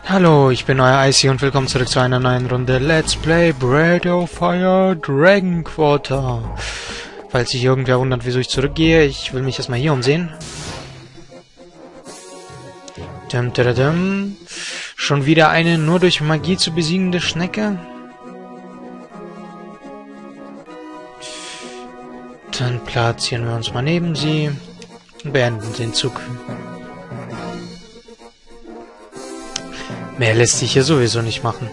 Hallo, ich bin euer Icy und willkommen zurück zu einer neuen Runde Let's Play Breath of Fire Dragon Quarter. Falls sich irgendwer wundert, wieso ich zurückgehe, ich will mich erstmal hier umsehen. Schon wieder eine nur durch Magie zu besiegende Schnecke? Dann platzieren wir uns mal neben sie und beenden den Zug. Mehr lässt sich hier sowieso nicht machen.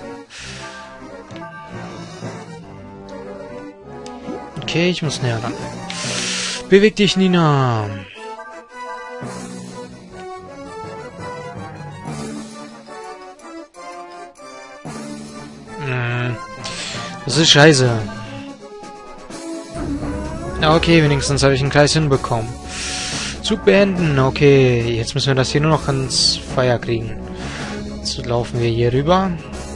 Okay, ich muss näher ran. Beweg dich, Nina. Das ist scheiße. Okay, wenigstens habe ich einen Kreis hinbekommen. Zug beenden. Okay, jetzt müssen wir das hier nur noch ans Feuer kriegen. Jetzt laufen wir hier rüber.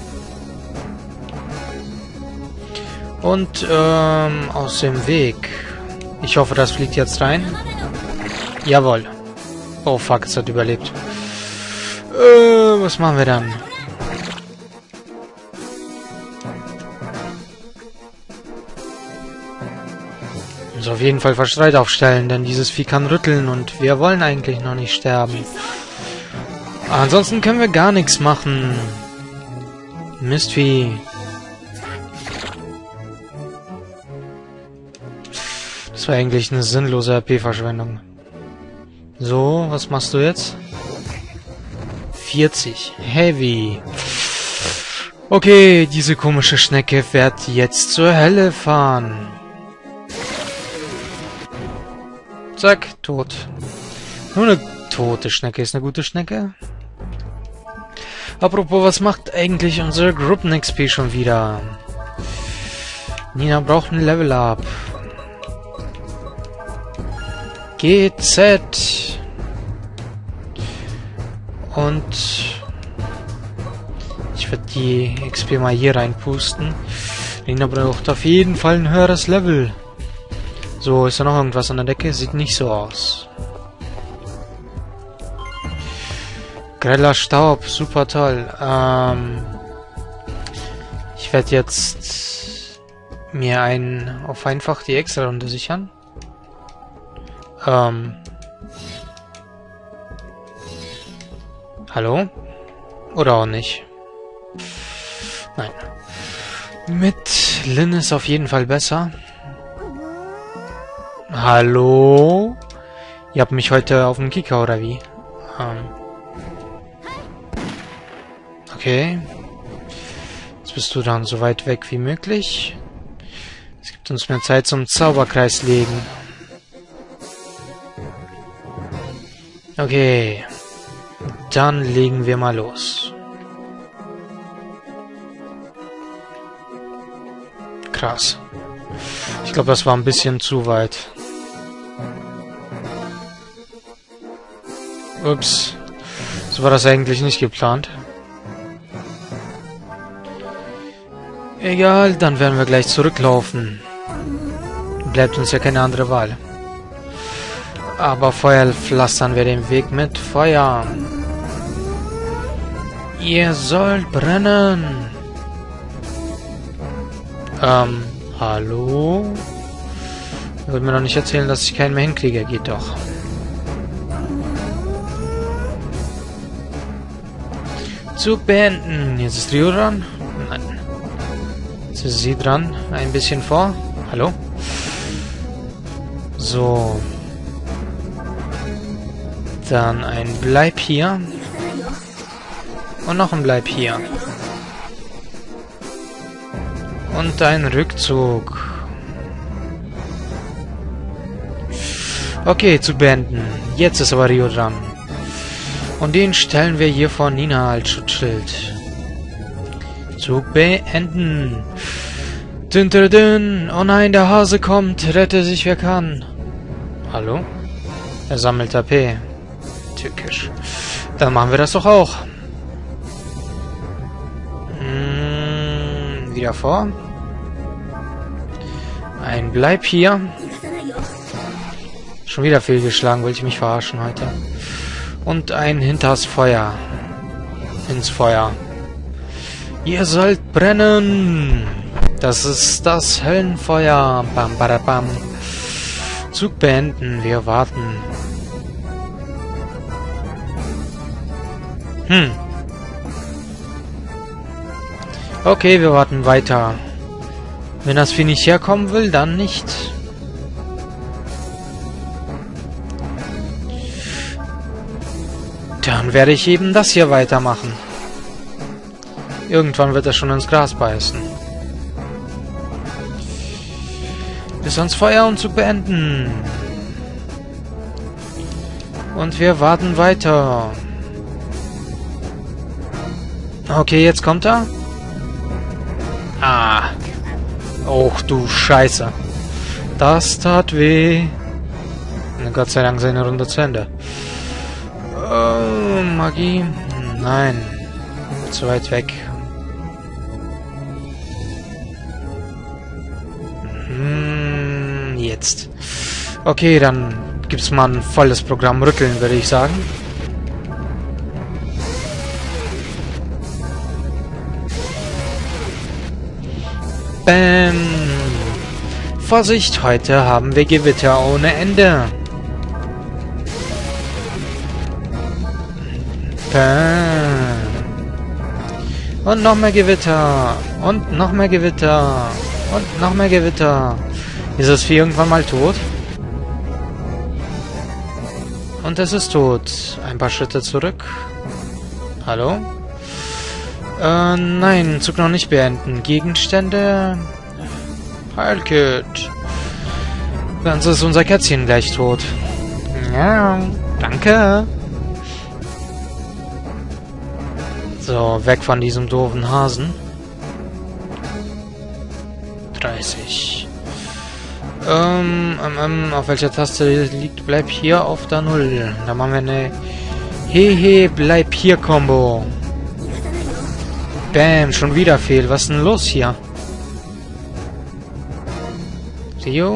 Und aus dem Weg. Ich hoffe, das fliegt jetzt rein. Jawohl. Oh fuck, es hat überlebt. Was machen wir dann? Ich muss auf jeden Fall Verstreit aufstellen, denn dieses Vieh kann rütteln und wir wollen eigentlich noch nicht sterben. Ansonsten können wir gar nichts machen. Mistvieh. Das war eigentlich eine sinnlose RP-Verschwendung. So, was machst du jetzt? 40. Heavy. Okay, diese komische Schnecke wird jetzt zur Hölle fahren. Zack, tot. Nur eine tote Schnecke ist eine gute Schnecke. Apropos, was macht eigentlich unsere Gruppen-XP schon wieder? Nina braucht ein Level-Up. GZ. Und ich werde die XP mal hier reinpusten. Nina braucht auf jeden Fall ein höheres Level. So, ist da noch irgendwas an der Decke? Sieht nicht so aus. Greller Staub, super toll. Ich werde jetzt mir auf einfach die Extra-Runde sichern. Hallo? Oder auch nicht? Nein. Mit Lynn ist auf jeden Fall besser. Hallo? Ihr habt mich heute auf dem Kicker, oder wie? Okay. Jetzt bist du dann so weit weg wie möglich. Es gibt uns mehr Zeit zum Zauberkreis legen. Okay. Dann legen wir mal los. Krass. Ich glaube, das war ein bisschen zu weit. Ups. So war das eigentlich nicht geplant. Egal, dann werden wir gleich zurücklaufen. Bleibt uns ja keine andere Wahl. Aber Feuer pflastern wir den Weg mit Feuer. Ihr sollt brennen. Hallo? Ihr wollt mir doch nicht erzählen, dass ich keinen mehr hinkriege. Geht doch. Zug beenden. Jetzt ist Rio dran. Nein. Jetzt ist sie dran. Ein bisschen vor. Hallo? So. Dann ein Bleib hier. Und noch ein Bleib hier. Und ein Rückzug. Okay, zu beenden. Jetzt ist aber Rio dran. Und den stellen wir hier vor Nina als Schutzschild. Zug beenden. Dün, dün, dün. Oh nein, der Hase kommt. Rette sich, wer kann. Hallo? Er sammelt AP. Tückisch. Dann machen wir das doch auch. Wieder vor. Ein Bleib hier. Schon wieder fehlgeschlagen, wollte ich mich verarschen heute. Und ein hinters Feuer. ins Feuer. Ihr sollt brennen. Das ist das Höllenfeuer. Bam, badabam. Zug beenden. Wir warten. Okay, wir warten weiter. Wenn das Vieh nicht herkommen will, dann nicht. Dann werde ich eben das hier weitermachen. Irgendwann wird er schon ins Gras beißen. Bis ans Feuer, um zu beenden. Und wir warten weiter. Okay, jetzt kommt er. Ah. Och, du Scheiße. Das tat weh. Gott sei Dank seine Runde zu Ende. Oh, Magie. Nein. Zu weit weg. Jetzt. Okay, dann gibt's mal ein volles Programm Rütteln, würde ich sagen. Bam. Vorsicht, heute haben wir Gewitter ohne Ende. Bam. Und noch mehr Gewitter. Und noch mehr Gewitter. Und noch mehr Gewitter. Ist das Vieh irgendwann mal tot? Und es ist tot. Ein paar Schritte zurück. Hallo? Nein, Zug noch nicht beenden. Gegenstände. Heilkit. Sonst ist unser Kätzchen gleich tot. Ja, danke. So, weg von diesem doofen Hasen. 30. Auf welcher Taste liegt? Bleib hier auf der 0. Da machen wir eine Hehe, bleib hier Combo. Bam, schon wieder fehl. Was ist denn los hier? Jo.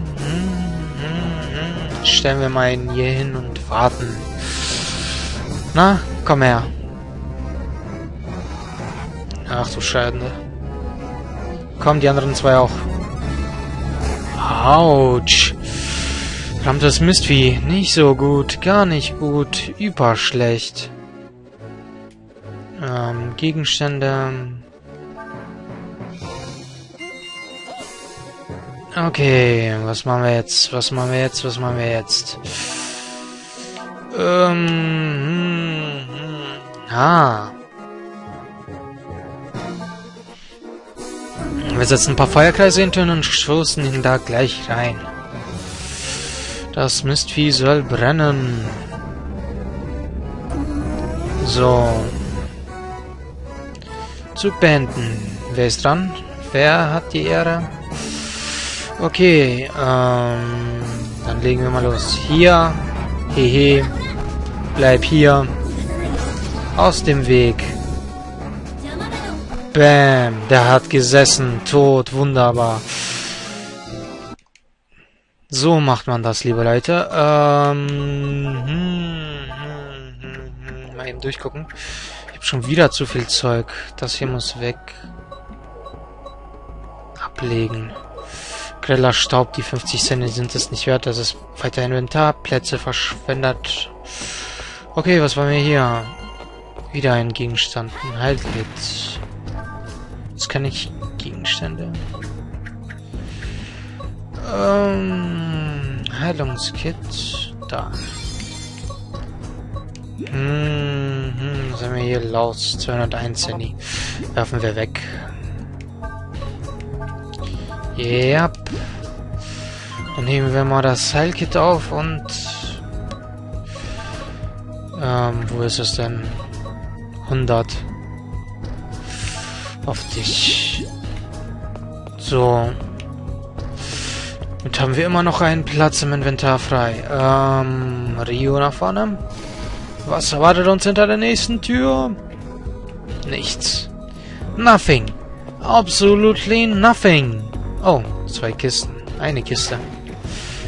Stellen wir mal ihn hier hin und warten. Na, komm her. Ach du Scheiße. Komm, die anderen zwei auch. Autsch. Verdammtes Mistvieh. Nicht so gut. Gar nicht gut. Überschlecht. Gegenstände. Okay, was machen wir jetzt? Was machen wir jetzt? Was machen wir jetzt? Wir setzen ein paar Feuerkreise hinter und stoßen ihn da gleich rein. Das Mistvieh soll brennen. So. Zug beenden. Wer ist dran? Wer hat die Ehre? Okay, dann legen wir mal los. Hier. Hehe. Bleib hier. Aus dem Weg. Bam. Der hat gesessen. Tot. Wunderbar. So macht man das, liebe Leute. Mal eben durchgucken. Ich habe schon wieder zu viel Zeug. Das hier muss weg. Ablegen. Greller Staub, die 50 Cent sind es nicht wert. Das ist weiter Inventar. Plätze verschwendet. Okay, was war mir hier? Wieder ein Gegenstand. Ein Heilkit. Jetzt kann ich Gegenstände. Heilungskit. Da. Was haben wir hier? Laus. 201 Cent. Werfen wir weg. Ja. Yep. Dann nehmen wir mal das Heilkit auf und... wo ist es denn? 100. Auf dich. So. Jetzt haben wir immer noch einen Platz im Inventar frei. Rio nach vorne. Was erwartet uns hinter der nächsten Tür? Nichts. Nothing. Absolutely nothing. Oh, 2 Kisten. Eine Kiste.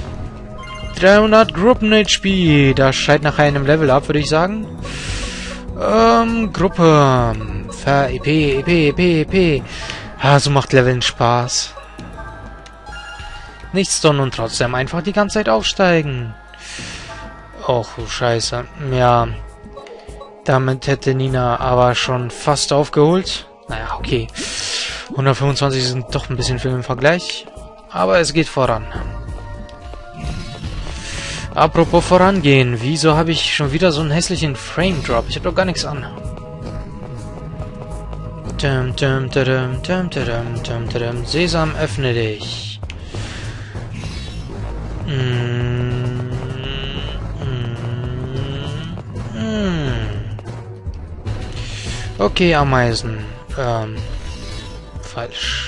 300 Gruppen HP. Das scheint nach einem Level ab, würde ich sagen. Gruppe. EP. So macht Leveln Spaß. Nichts tun und trotzdem einfach die ganze Zeit aufsteigen. Och, scheiße. Ja. Damit hätte Nina aber schon fast aufgeholt. Naja, okay. 125 sind doch ein bisschen viel im Vergleich. Aber es geht voran. Apropos vorangehen. Wieso habe ich schon wieder so einen hässlichen Frame Drop? Ich habe doch gar nichts an. Sesam, öffne dich. Okay, Ameisen. Falsch.